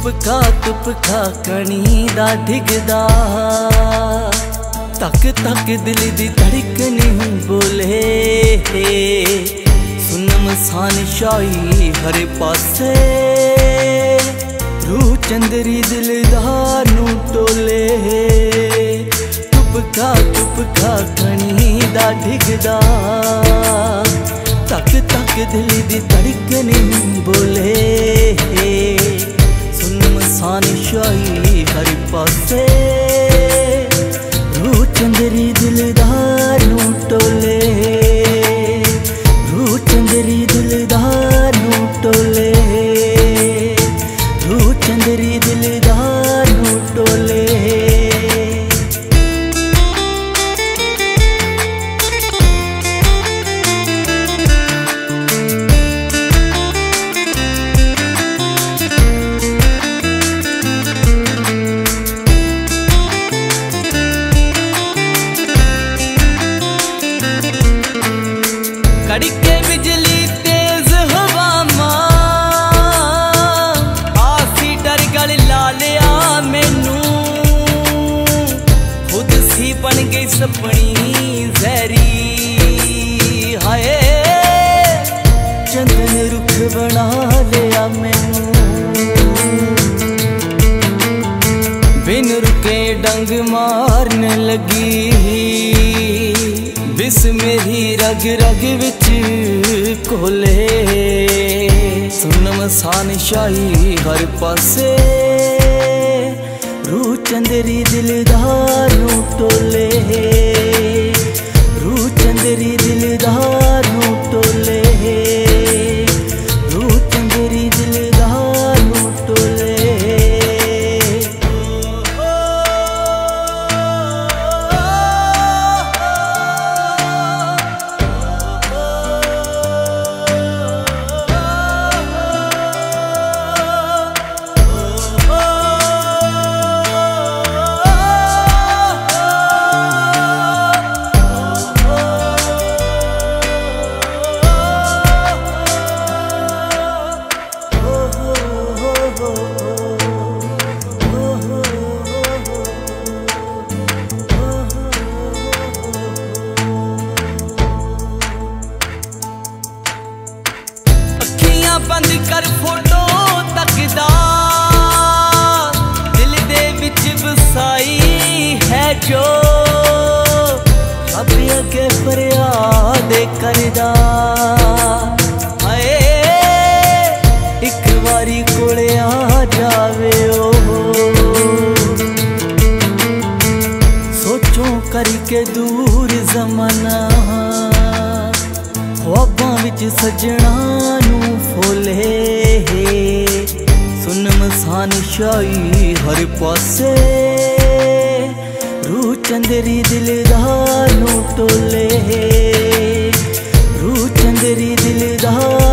तुपका कणी दा डिगदा तक तक दिल दी धड़कनी बोले सुनम सान शाही हर पासे रूह चंदरी दिलदार नू टोले तुपका कणी दा डिगदा तक तक दिल दी धड़कनी बोले सुनम सान शाही हर पासे रूह चंदरी दिलदार नू टोले रूह चंदरी दिलदार नू टोले रूह चंदरी दिलदार नू टोले। कड़के बिजली तेज हवा मां आसी डर गल ला लिया मैनू खुद सी बन गई सपनी जहरी हाय चंदन रुख बना लिया मैनू बिन रुके डंग मारने लगी बिस मेरी रग रग विच कोले सुनम सान शाही हर पासे रूह चंदरी दिलदार नू टोले रूह चंदरी दिलदार नू टोले रूह चंदरी दिलदार नू टोले। बंद कर फोटो तकदा दिल दे विच बसाई है जो रब अगे फरियाद करदा हाय एक बारी कोले आ जावे ओ सोचो करके दूर जमाना ख्वाबां विच सजना नू फोले सुनम सान शाही हर पासे रूह चंदरी दिलदार नू टोले रूह चंदरी दिलदार